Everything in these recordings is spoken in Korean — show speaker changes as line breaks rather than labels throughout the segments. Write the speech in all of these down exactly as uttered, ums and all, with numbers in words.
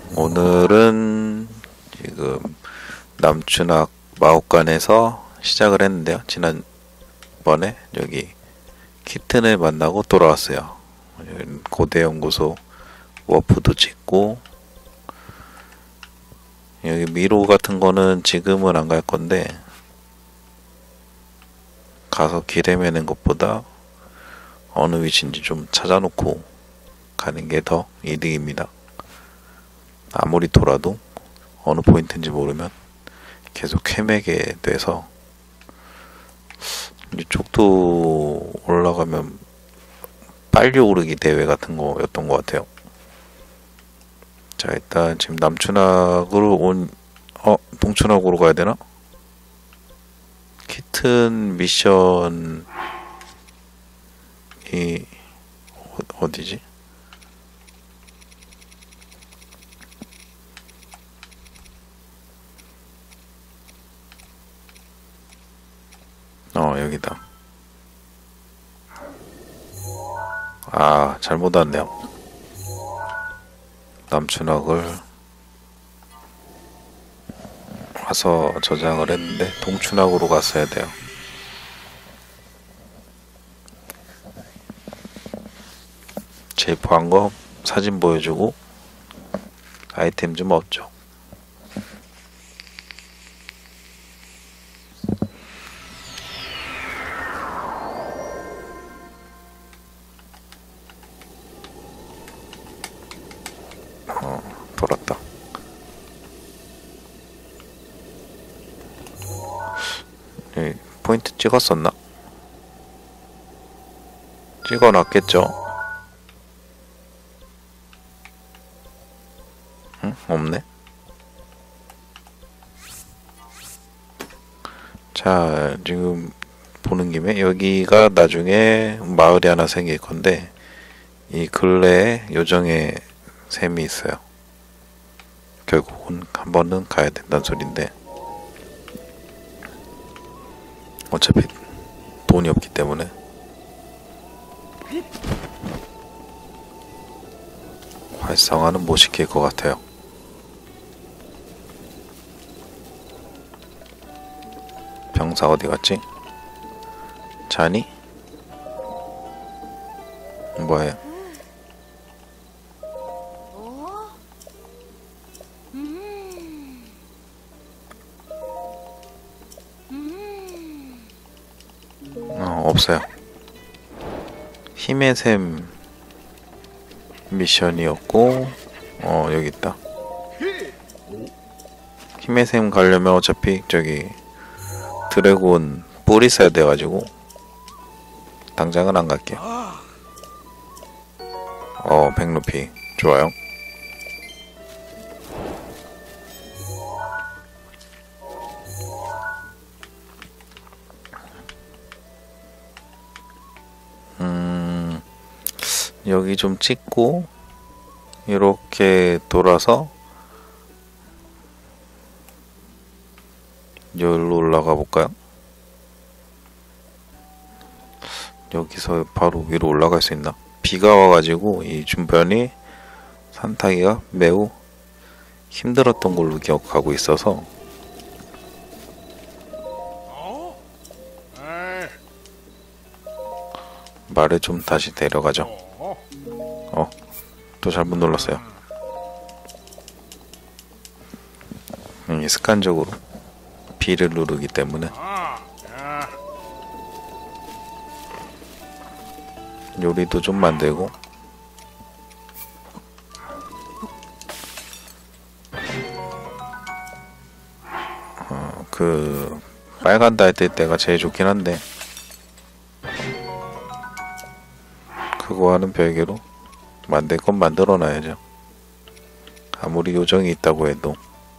오늘은 지금 남춘학 마법관에서 시작을 했는데요. 지난번에 여기 키튼을 만나고 돌아왔어요. 고대연구소 워프도 찍고, 여기 미로 같은 거는 지금은 안 갈 건데 가서 길 헤매는 것보다 어느 위치인지 좀 찾아놓고 가는 게 더 이득입니다. 아무리 돌아도 어느 포인트인지 모르면 계속 헤매게 돼서, 이쪽도 올라가면 빨리 오르기 대회 같은 거였던 것 같아요. 자, 일단 지금 남춘학으로 온, 어, 동춘학으로 가야 되나? 키튼 미션이 어디지? 어, 여기다. 아, 잘못 왔네요. 남춘학을 와서 저장을 했는데 동춘학으로 갔어야 돼요. 제입한 거 사진 보여주고 아이템 좀 얻죠. 어, 돌았다. 네, 포인트 찍었었나? 찍어놨겠죠? 응? 없네? 자, 지금 보는 김에 여기가 나중에 마을이 하나 생길 건데, 이 근래에 요정의 셈이 있어요. 결국은 한 번은 가야 된다는 소린데, 어차피 돈이 없기 때문에 활성화는 못 시킬 것 같아요. 병사 어디 갔지? 자니? 뭐해? 어, 없어요. 힘의 샘 미션이었고, 어, 여기 있다. 힘의 샘 가려면 어차피 저기 드래곤 뿔 있어야 돼가지고 당장은 안 갈게요. 어, 백루피 좋아요. 음, 여기 좀 찍고 이렇게 돌아서 여기로 올라가 볼까요? 여기서 바로 위로 올라갈 수 있나? 비가 와가지고 이 주변이 산타기가 매우 힘들었던 걸로 기억하고 있어서 말을 좀 다시 데려가죠. 어, 또 잘못 눌렀어요. 음, 습관적으로 B를 누르기 때문에. 요리도 좀 만들고, 어, 그 빨간 달 뜰 때가 제일 좋긴 한데 그거와는 별개로 만들 건 만들어 놔야죠. 아무리 요정이 있다고 해도.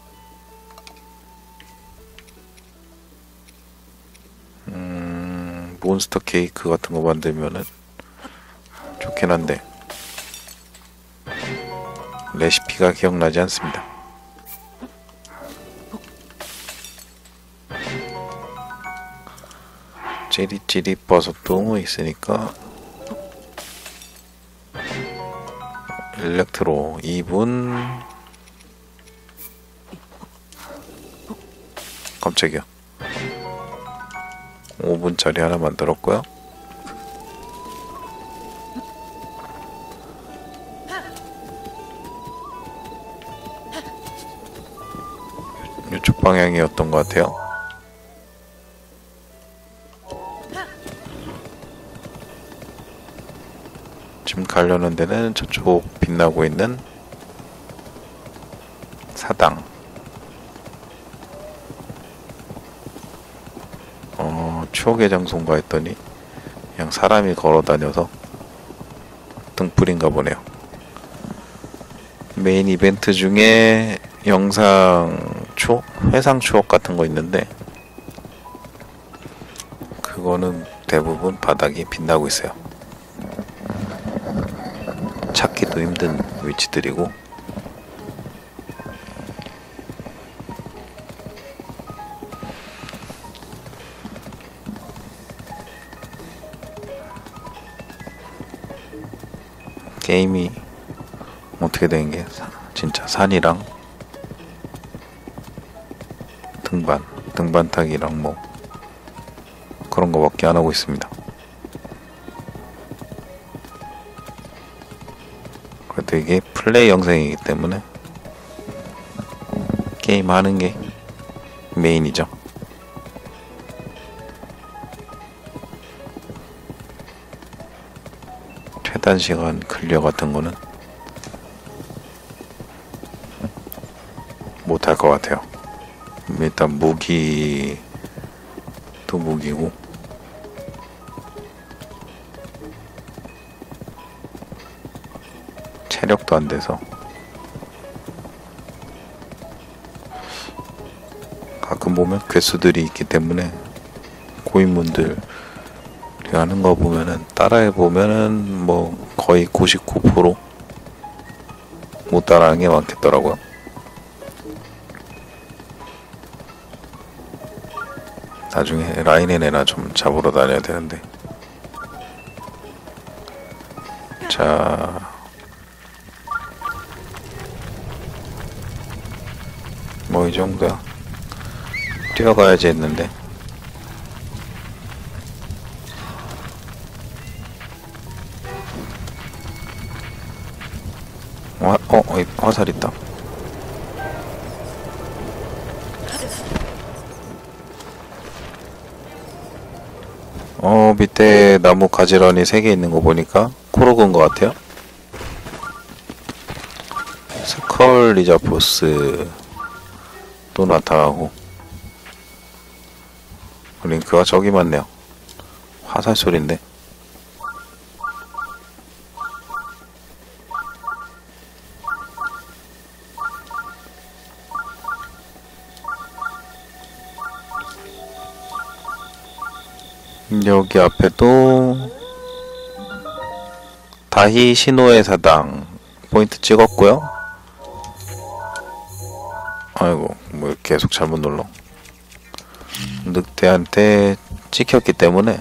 음, 몬스터 케이크 같은 거 만들면은 좋긴 한데 레시피가 기억나지 않습니다. 찌릿찌릿 버섯도 있으니까 일렉트로 이 분 깜짝이야. 오 분짜리 하나 만들었고요. 이쪽 방향이었던 것 같아요. 지금 가려는 데는 저쪽 빛나고 있는 사당. 어, 추억의 장소인가 했더니 그냥 사람이 걸어 다녀서 등불인가 보네요. 메인 이벤트 중에 영상 추억? 회상 추억 같은 거 있는데 그거는 대부분 바닥이 빛나고 있어요. 찾기도 힘든 위치들이고 게임이 어떻게 된 게 진짜 산이랑 등반, 등반 타기랑 뭐 그런 거밖에 안 하고 있습니다. 그래도 이게 플레이 영상이기 때문에 게임 하는 게 메인이죠. 최단 시간 클리어 같은 거는 못할 것 같아요. 일단 무기도 무기고 체력도 안 돼서 가끔 보면 괴수들이 있기 때문에 고인물들 하는 거 보면은 따라해 보면은 뭐 거의 구십구 퍼센트 못 따라하는 게 많겠더라고요. 나중에 라인앤에나 좀 잡으러 다녀야 되는데. 자, 뭐 이 정도야. 뛰어가야지 했는데. 화, 어, 어, 화살 있다. 어, 밑에 나무 가지런히 세 개 있는 거 보니까 코로그인 것 같아요. 스컬 리자포스 또 나타나고 링크가 저기 많네요. 화살 소리인데. 여기 앞에도 다히 시노의 사당 포인트 찍었고요. 아이고 뭐 계속 잘못 눌러. 늑대한테 찍혔기 때문에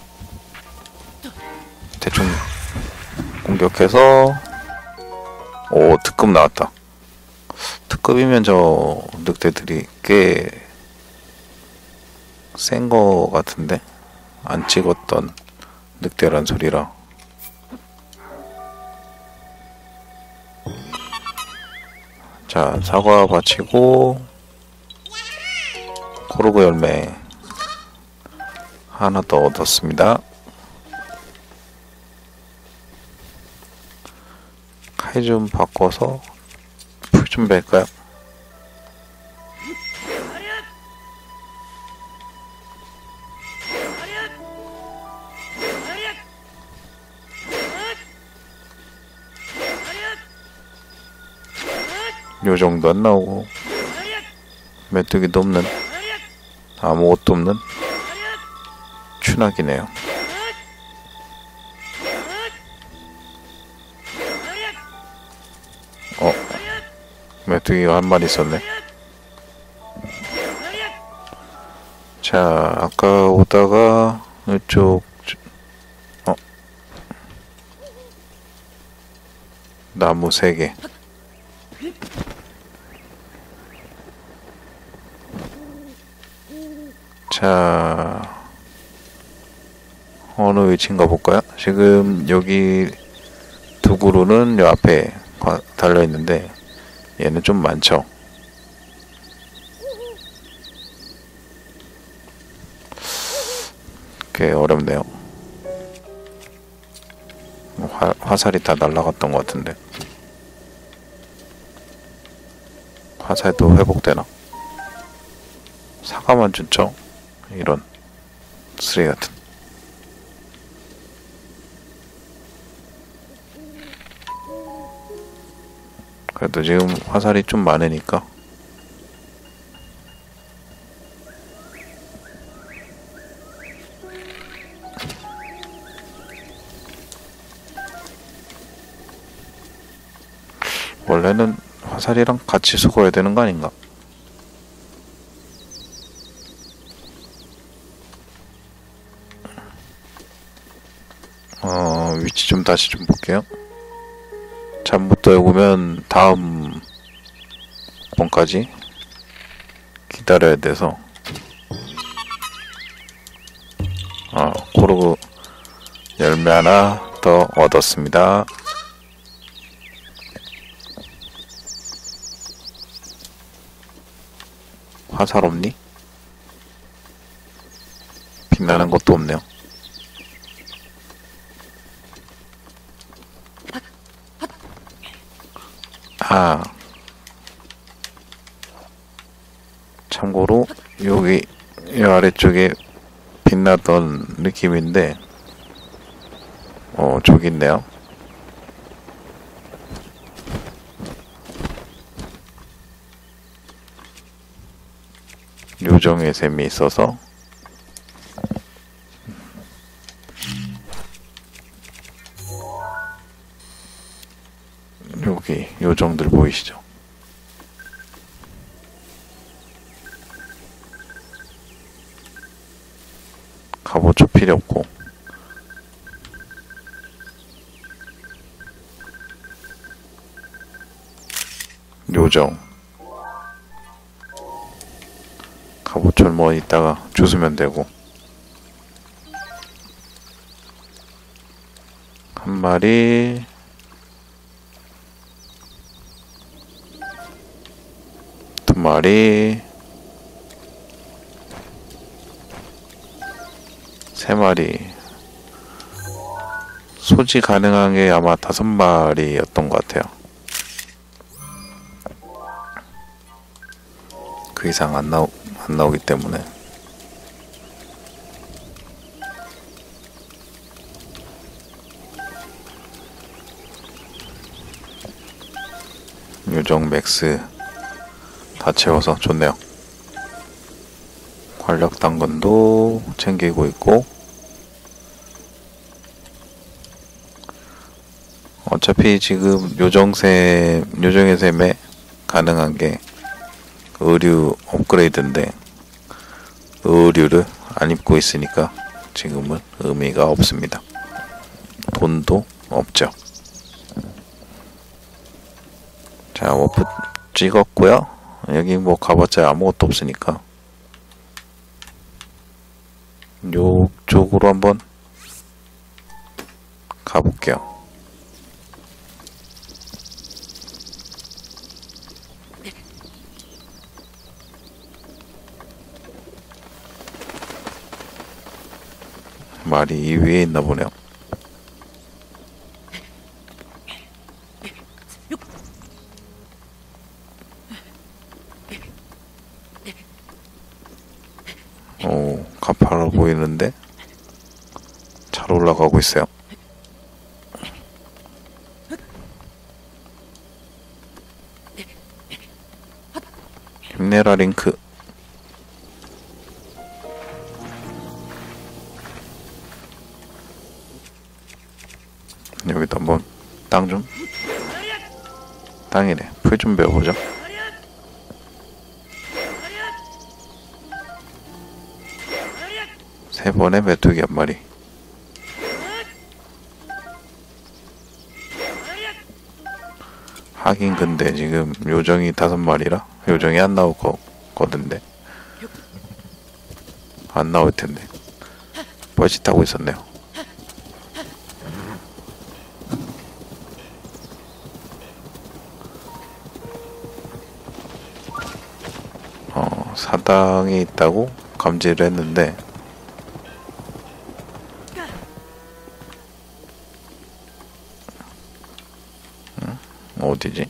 대충 공격해서 오 특급 나왔다. 특급이면 저 늑대들이 꽤 센 거 같은데 안 찍었던 늑대란 소리라. 자, 사과 바치고 코르그 열매 하나 더 얻었습니다. 칼 좀 바꿔서 풀 좀 뺄까요? 요 정도 안 나오고 메뚜기도 없는 아무것도 없는 추락이네요. 어 메뚜기가 한 마리 있었네. 자 아까 오다가 이쪽 어 나무 세 개. 자, 어느 위치인가 볼까요? 지금 여기 두 그루는 요 앞에 달려있는데 얘는 좀 많죠? 꽤 어렵네요. 화, 화살이 다 날라갔던 것 같은데 화살도 회복되나? 사과만 준죠? 이런 쓰레기 같은. 그래도 지금 화살이 좀 많으니까 원래는 화살이랑 같이 죽어야 되는 거 아닌가? 어, 위치 좀 다시 좀 볼게요. 잠 못 들고면 다음 번까지 기다려야 돼서 어, 고르고 열매 하나 더 얻었습니다. 화살 없니? 빛나는 것도 없네요. 아, 참고로 여기 이 아래쪽에 빛나던 느낌인데 어 저기 있네요. 요정의 셈이 있어서 여기 요정들 보이시죠? 갑옷 필요 없고 요정 갑옷철 뭐 이따가 주스면 되고 한 마리 두 마리 세 마리 소지 가능한 게 아마 다섯 마리였던 것 같아요. 그 이상 안 나오, 안 나오기 때문에 요정 맥스 다 채워서 좋네요. 관력 당근도 챙기고 있고 어차피 지금 요정샘 요정의 샘에 가능한 게 의류 업그레이드인데 의류를 안 입고 있으니까 지금은 의미가 없습니다. 돈도 없죠. 자, 워프 찍었고요. 여기 뭐 가봤자 아무것도 없으니까 요쪽으로 한번 가볼게요. 말이 이 위에 있나 보네요. 오, 가파라 보이는데 잘 올라가고 있어요. 힘내라 링크. 여기도 한번 땅 좀 땅이래. 풀 좀 배워보자. 세 번에 메뚜기 한 마리. 하긴 근데 지금 요정이 다섯 마리라 요정이 안 나올 거거든데 안 나올 텐데. 뻘짓하고 있었네요. 어, 사당이 있다고 감지를 했는데, 응? 어디지?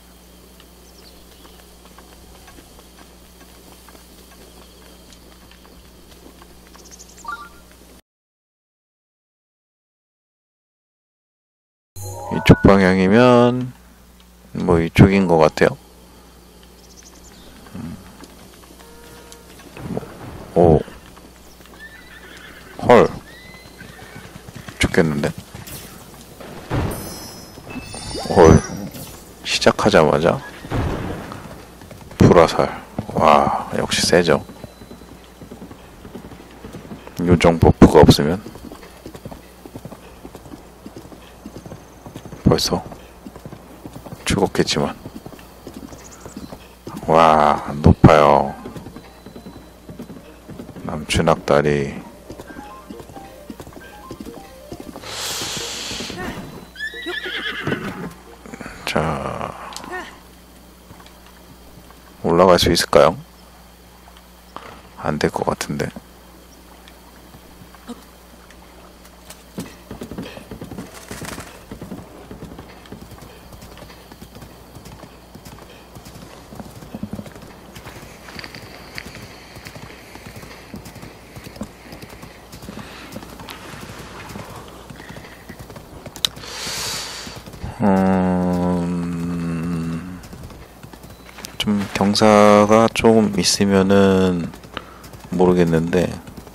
이쪽 방향이면 뭐 이쪽인 것 같아요. 음. 뭐, 오, 헐, 좋겠는데? 헐, 시작하자마자 불화살. 와, 역시 세죠. 요정 버프가 없으면 벌써 죽었겠지만. 와, 높아요. 남춘 악다리. 자, 올라갈 수 있을까요? 안 될 것 같은데. 음, 좀 경사가 조금 있으면은 모르겠는데,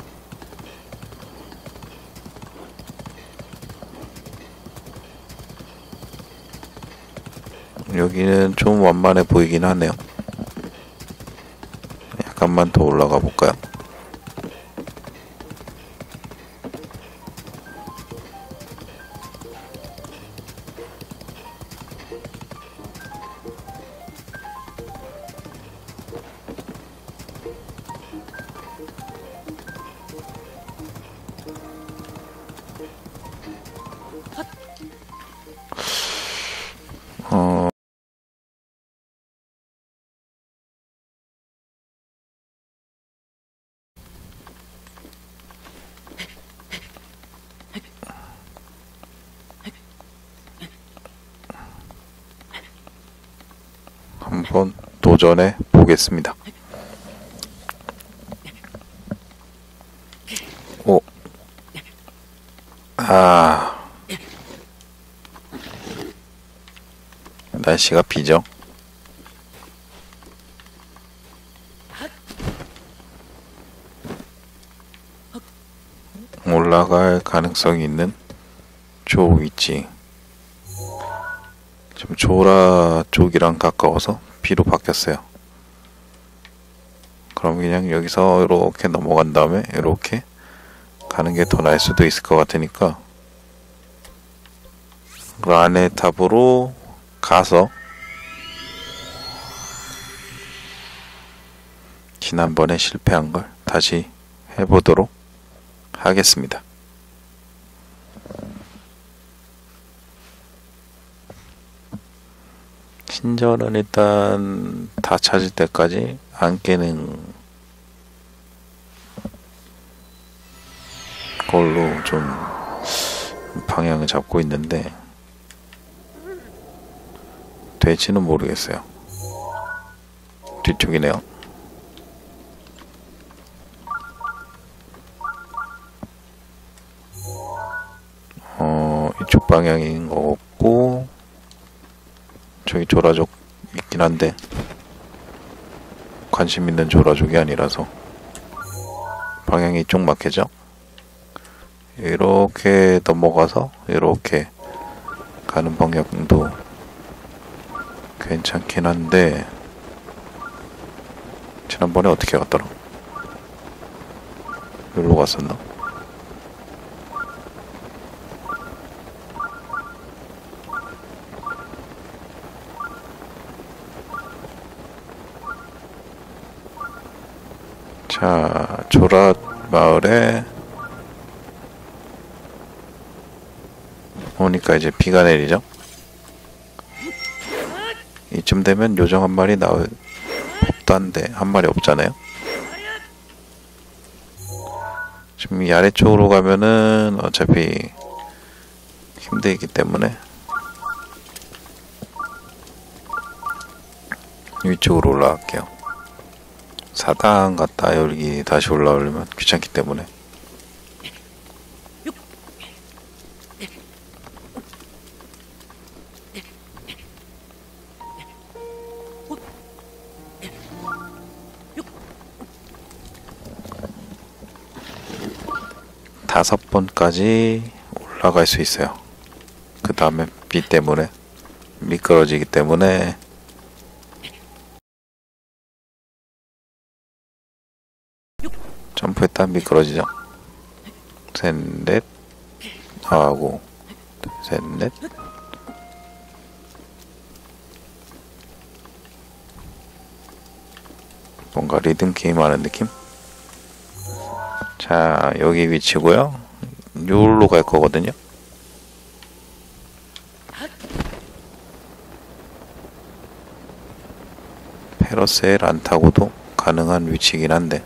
여기는 좀 완만해 보이긴 하네요. 약간만 더 올라가 볼까요? 어, 한번 도전해 보겠습니다. 오, 아, 날씨가 비죠? 올라갈 가능성이 있는 조 위치. 지금 조라 쪽이랑 가까워서 비로 바뀌었어요. 그럼 그냥 여기서 이렇게 넘어간 다음에 이렇게 가는 게 더 나을 수도 있을 것 같으니까 라네탑으로 가서 지난번에 실패한 걸 다시 해보도록 하겠습니다. 신전은 일단 다 찾을 때까지 안 깨는 걸로 좀 방향을 잡고 있는데 될지는 모르겠어요. 뒤쪽이네요. 어, 이쪽 방향인 것 같고 저기 조라족 있긴 한데 관심 있는 조라족이 아니라서 방향이 이쪽 맞겠죠? 이렇게 넘어가서 이렇게 가는 방향도 괜찮긴 한데 지난번에 어떻게 갔더라? 여기로 갔었나? 자, 조라 마을에 오니까 이제 비가 내리죠. 이쯤 되면 요정 한 마리 나올 법도 한데 한 마리 없잖아요. 지금 이 아래쪽으로 가면은 어차피 힘들기 때문에 위쪽으로 올라갈게요. 사당 갔다 여기 다시 올라오려면 귀찮기 때문에. 다섯 번까지 올라갈 수 있어요. 그 다음에 비 때문에 미끄러지기 때문에 점프했다 미끄러지죠. 셋, 넷 하고 셋, 넷 뭔가 리듬 게임 하는 느낌? 자, 여기 위치고요. 여기로 갈 거거든요. 페러셀 안 타고도 가능한 위치이긴 한데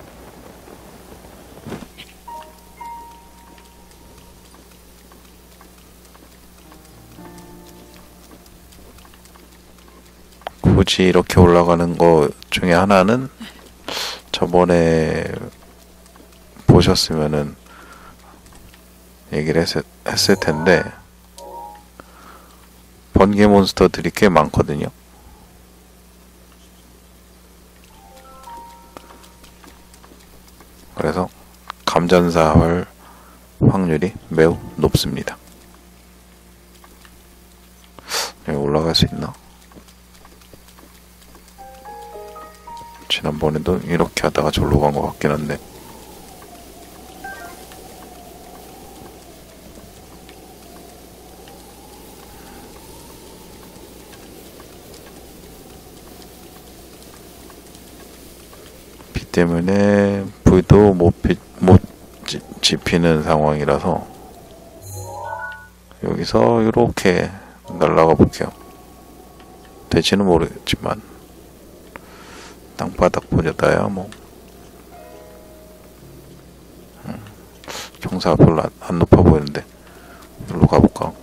굳이 이렇게 올라가는 거 중에 하나는 저번에 보셨으면은 얘기를 했을, 했을 텐데 번개 몬스터들이 꽤 많거든요. 그래서 감전사할 확률이 매우 높습니다. 여기 올라갈 수 있나? 지난번에도 이렇게 하다가 절로 간 것 같긴 한데 비 때문에 불도 못, 비, 못 지, 지피는 상황이라서 여기서 이렇게 날아가 볼게요. 될지는 모르겠지만 땅바닥 보려다야 뭐 음, 경사가 별로 안, 안 높아 보이는데 여기로 가볼까?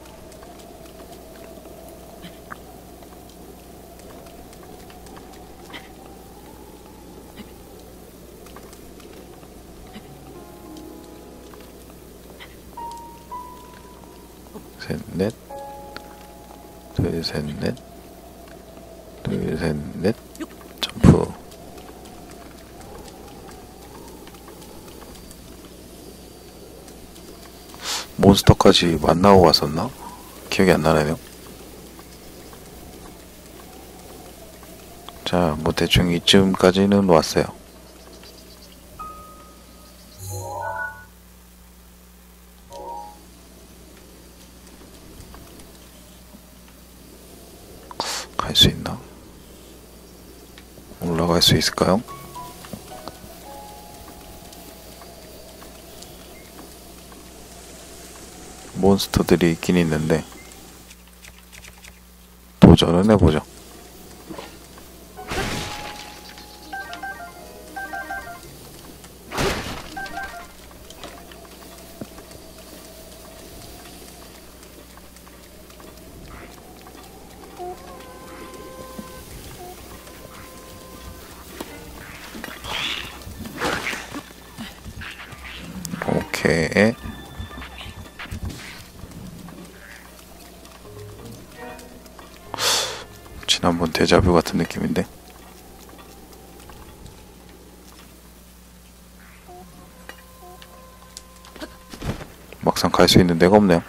셋, 넷 둘, 셋, 넷 둘, 셋, 넷 점프. 몬스터까지 만나고 갔었나? 기억이 안 나네요. 자, 뭐 대충 이쯤까지는 왔어요. 갈 수 있나? 올라갈 수 있을까요? 몬스터들이 있긴 있는데 도전은 해보죠. 오케이. 지난번 데자뷰 같은 느낌인데 막상 갈 수 있는 데가 없네요.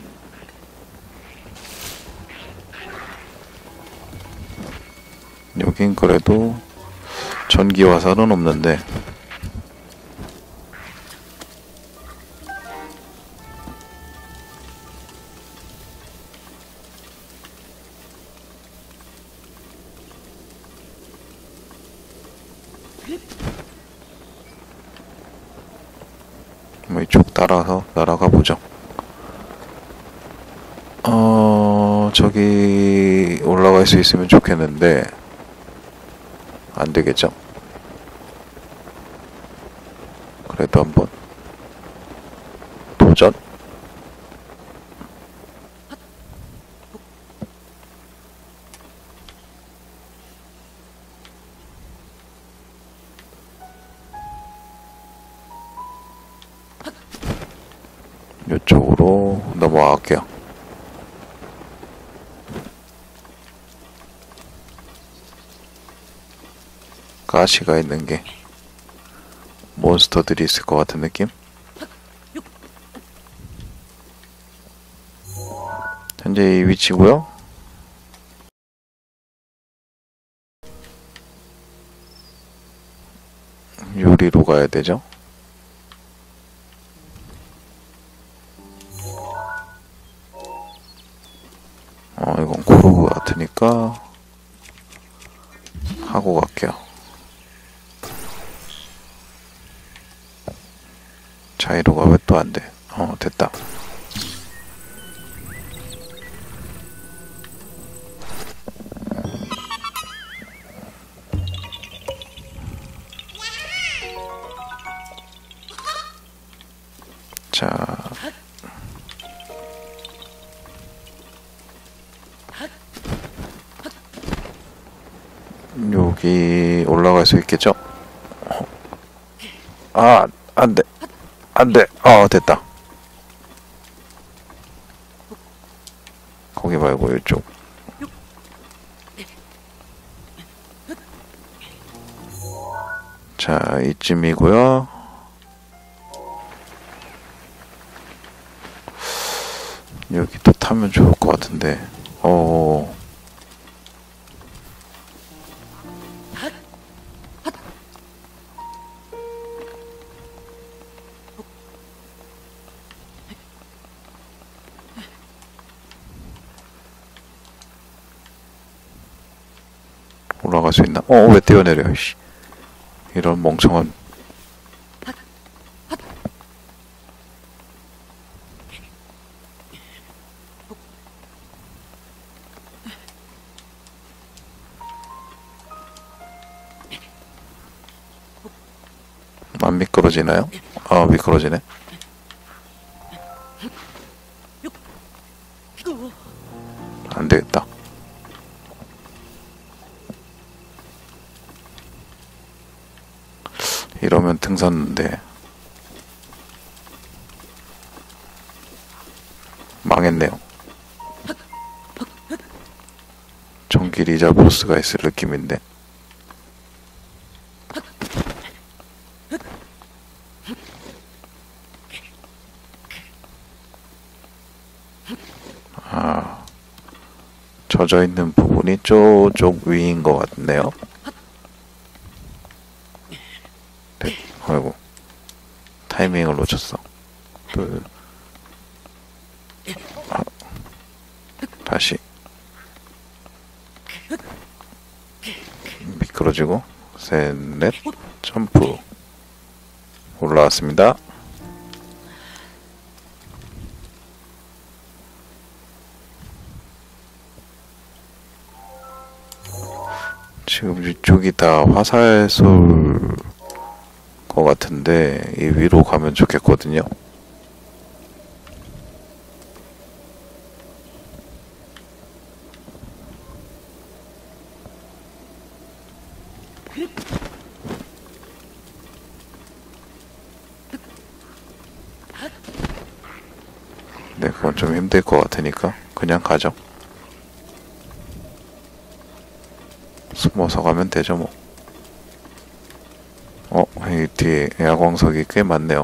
여긴 그래도 전기 화살은 없는데 이쪽 따라서 날아가 보죠. 어, 저기 올라갈 수 있으면 좋겠는데 안 되겠죠? 그래도 한번 도전? 이쪽으로 넘어갈게요. 가시가 있는 게 몬스터들이 있을 것 같은 느낌? 현재 이 위치고요. 요리로 가야 되죠. 어, 이건 코르그 같으니까 하고 갈게요. 자이로가 왜 또 안 돼? 어, 됐다. 자, 여기 올라갈 수 있겠죠? 아, 안 돼. 안 돼. 어, 됐다. 거기 말고 이쪽. 자, 이쯤이고요. 여기 또 타면 좋을 것 같은데. 어. 올라갈 수 있나? 어, 왜 뛰어내려, 씨. 이런 멍청한. 안 미끄러지나요? 아, 미끄러지네. 안 되겠다. 이러면 등산인데 망했네요. 전기 리자보스가 있을 느낌인데. 아, 젖어 있는 부분이 저쪽 위인 것 같네요. 네, 아이고, 타이밍을 놓쳤어. 둘, 아, 다시 미끄러지고 셋, 넷, 점프. 올라왔습니다. 지금 이쪽이 다 화살솔 것 같은데 이 위로 가면 좋겠거든요. 네, 그건 좀 힘들 것 같으니까 그냥 가죠. 숨어서 가면 되죠 뭐. 어, 이 뒤에 야광석이 꽤 많네요.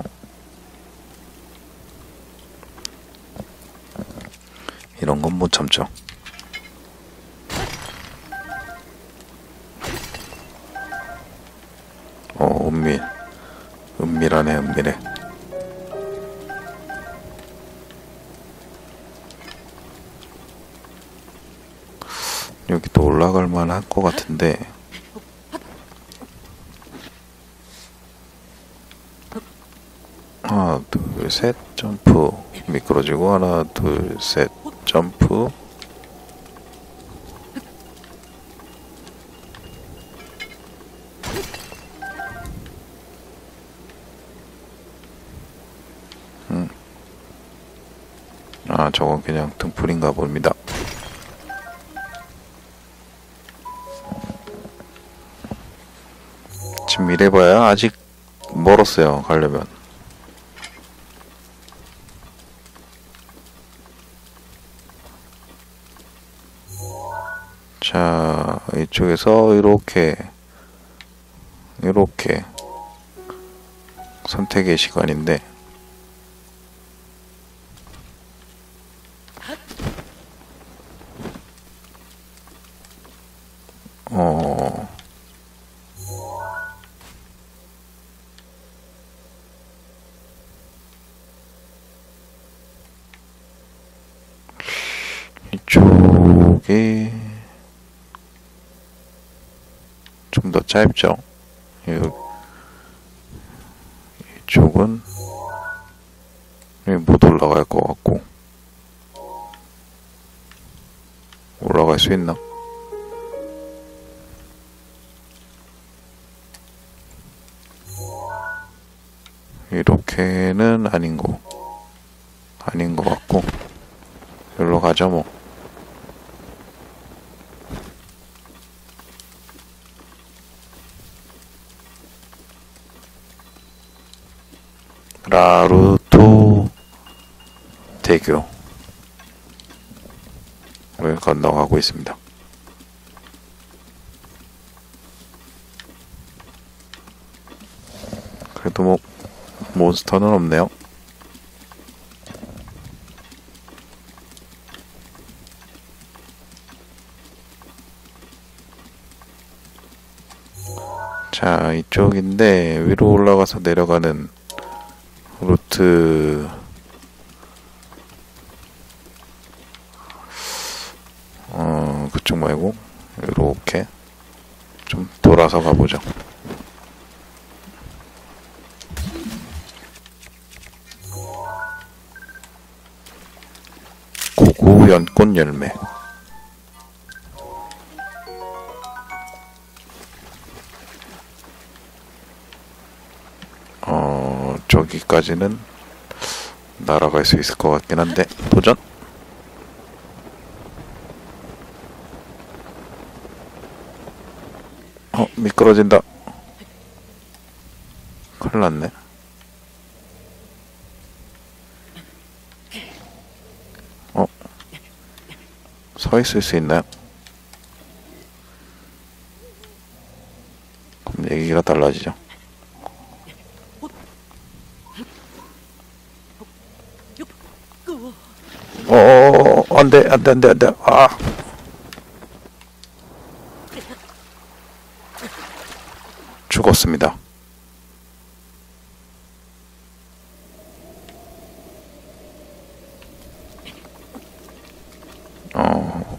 이런 건 못 참죠. 어, 은밀. 은밀하네, 은밀해. 여기 또 올라갈 만할 것 같은데. 하나, 둘, 셋, 점프. 미끄러지고, 하나, 둘, 셋, 점프. 음. 아, 저건 그냥 등불인가 봅니다. 지금 이래봐야 아직 멀었어요, 가려면. 자, 이쪽에서 이렇게 이렇게 선택의 시간인데, 어 이쪽이 좀 더 짧죠. 이쪽은 못 올라갈 것 같고. 올라갈 수 있나? 이렇게는 아닌 거 아닌 것 같고, 여기로 가자 뭐. 라루토 대교를 건너가고 있습니다. 그래도 뭐 몬스터는 없네요. 자, 이쪽인데 위로 올라가서 내려가는 루트, 어, 그쪽 말고 이렇게 좀 돌아서 가보죠. 고구 연꽃 열매. 어, 저기까지는 날아갈 수 있을 것 같긴 한데, 도전! 어, 미끄러진다. 큰일 났네. 어, 서 있을 수 있나요? 그럼 얘기가 달라지죠. 어어어, 안 돼, 안 돼, 안 돼, 안 돼. 아. 죽었습니다. 어.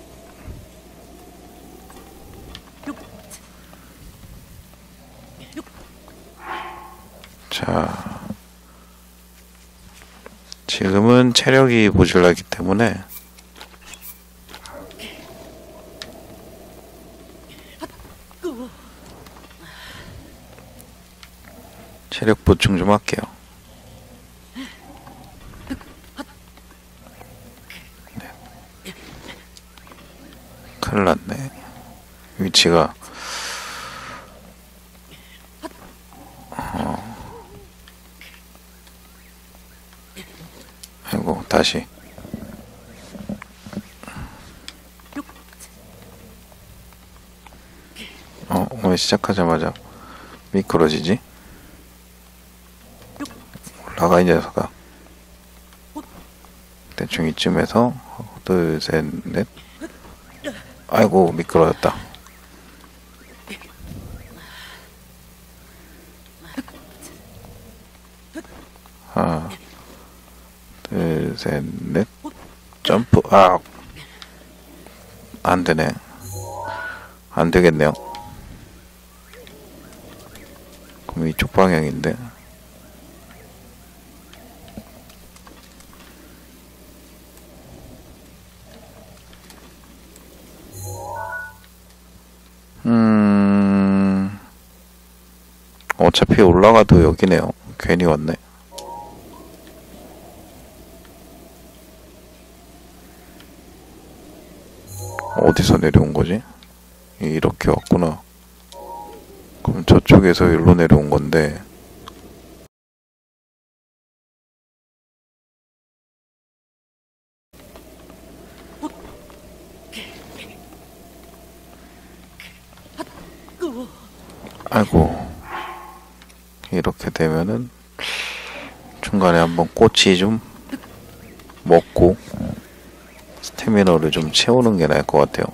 자. 지금은 체력이 모자라기 때문에 체력 보충 좀 할게요. 네. 큰일 났네. 위치가 어. 아이고, 다시. 어, 왜 시작하자마자 미끄러지지? 올라가, 이 녀석아. 대충 이쯤에서 둘, 셋, 넷. 아이고, 미끄러졌다. 하나, 둘, 셋, 넷. 점프. 아, 안 되네. 안 되겠네요. 그럼 이쪽 방향인데. 어차피 올라가도 여기네요. 괜히 왔네. 어디서 내려온 거지? 이렇게 왔구나. 그럼 저쪽에서 일로 내려온 건데, 아이고, 이렇게 되면은 중간에 한번 꼬치 좀 먹고 스태미너를 좀 채우는 게 나을 것 같아요.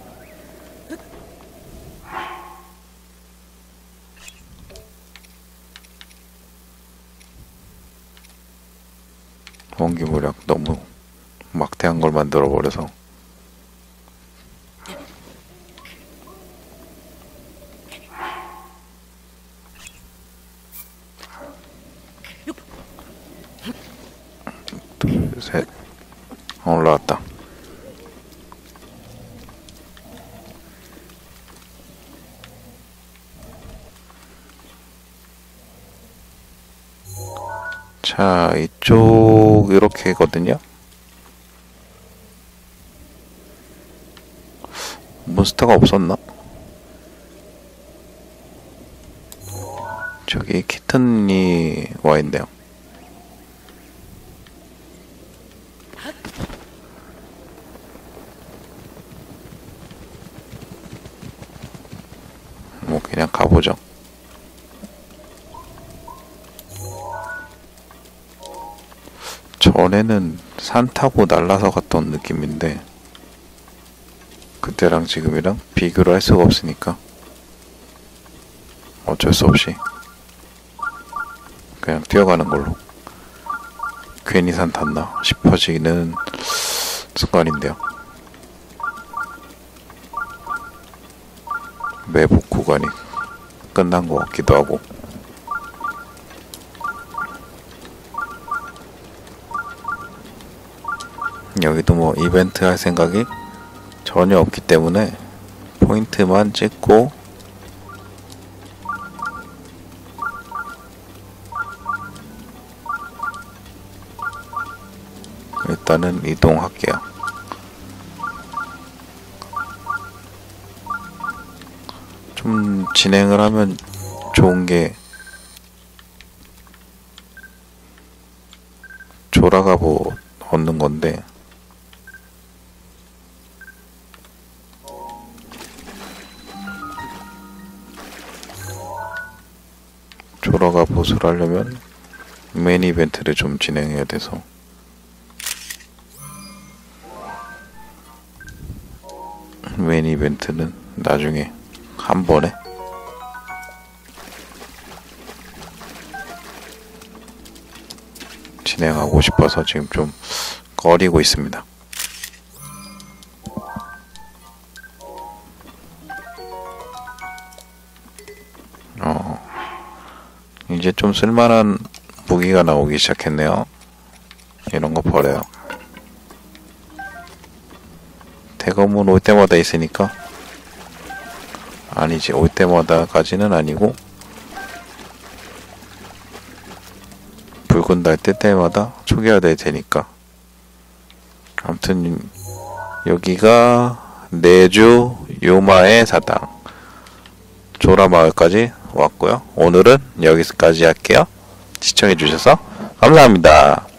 원기무력 너무 막대한 걸 만들어 버려서. 둘, 셋. 어, 올라왔다. 자, 이쪽 이렇게거든요. 몬스터가 없었나? 저기 키튼이 와 있네요. 뭐 그냥 가보죠. 전에는 산 타고 날라서 갔던 느낌인데 그때랑 지금이랑 비교를 할 수가 없으니까 어쩔 수 없이 그냥 뛰어가는 걸로. 괜히 산 탔나 싶어지는 순간인데요. 매복 구간이 끝난 것 같기도 하고. 여기도 뭐 이벤트 할 생각이 전혀 없기 때문에 포인트만 찍고 일단은 이동할게요. 좀 진행을 하면 좋은 게 조라가보 얻는 건데 조라가 보수를 하려면 메인 이벤트를 좀 진행해야 돼서 메인 이벤트는 나중에 한 번에 진행하고 싶어서 지금 좀 꺼리고 있습니다. 어, 이제 좀 쓸만한 무기가 나오기 시작했네요. 이런 거 버려요. 대검은 올 때마다 있으니까. 아니지, 올 때마다까지는 아니고 붉은 달 뜰 때마다 초기화될 테니까. 아무튼 여기가 내주 요마의 사당 조라마을까지 왔고요. 오늘은 여기까지 할게요. 시청해주셔서 감사합니다.